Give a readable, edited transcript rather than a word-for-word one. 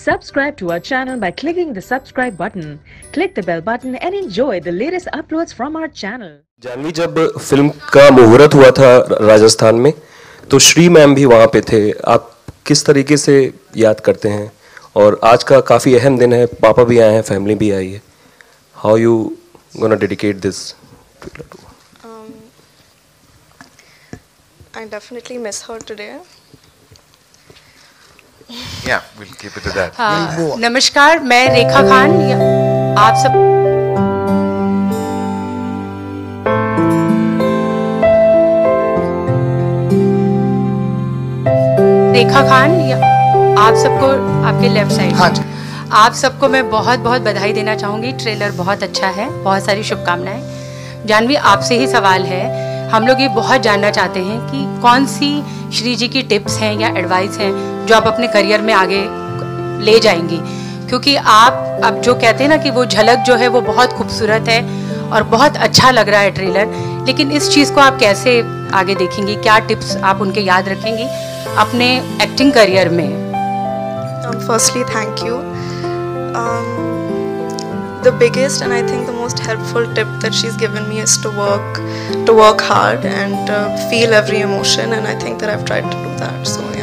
Subscribe to our channel by clicking the subscribe button. Click the bell button and enjoy the latest uploads from our channel. Janvi, जब film का मुहूर्त हुआ था राजस्थान में तो Shri ma'am भी वहाँ पे थे। आप किस तरीके से याद करते हैं? और आज का काफ़ी अहम दिन है, पापा भी आए हैं, फैमिली भी आई है। How you gonna dedicate this? I definitely miss her today. Yeah, we'll keep it to that. नमस्कार, मैं रेखा खान। आप सब रेखा खान, आप सबको आपके लेफ्ट साइड। हाँ जी। आप सबको मैं बहुत बहुत बधाई देना चाहूँगी। ट्रेलर बहुत अच्छा है, बहुत सारी शुभकामनाएं। जानवी, आपसे ही सवाल है, हम लोग ये बहुत जानना चाहते हैं कि कौन सी श्री जी की टिप्स हैं या एडवाइस हैं जो आप अपने करियर में आगे ले जाएंगी, क्योंकि आप अब जो कहते हैं ना कि वो झलक जो है वो बहुत खूबसूरत है और बहुत अच्छा लग रहा है ट्रेलर, लेकिन इस चीज़ को आप कैसे आगे देखेंगी? क्या टिप्स आप उनके याद रखेंगी अपने एक्टिंग करियर में? Firstly, thank you. The biggest and I think the most helpful tip that she's given me is to work hard and feel every emotion, and I think that I've tried to do that. So yeah.